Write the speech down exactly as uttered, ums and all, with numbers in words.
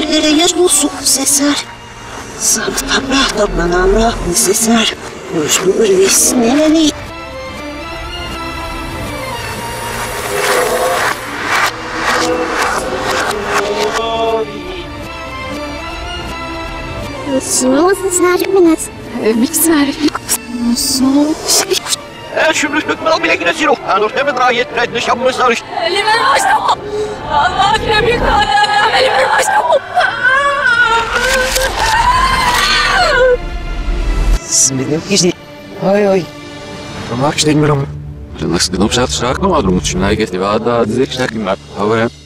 Yerlere yaş bulsun Cesar. Sabah toplanan rahmi Cesar. Hoşlu ürvesin nereli? Снова знали меня. Виктор, снова. شو نقبل بلك نسيرو أنا رحمة رايت رد نشام مسارش لمن عشقه الله يبيك أنا لمن عشقه Smilim kişi. Hay hay. Tamam işte bilmiyorum. Nasıl gidip saat şarkı mı aldım? Şuna gitti ve hatta dizek şarkı mı? Havaya.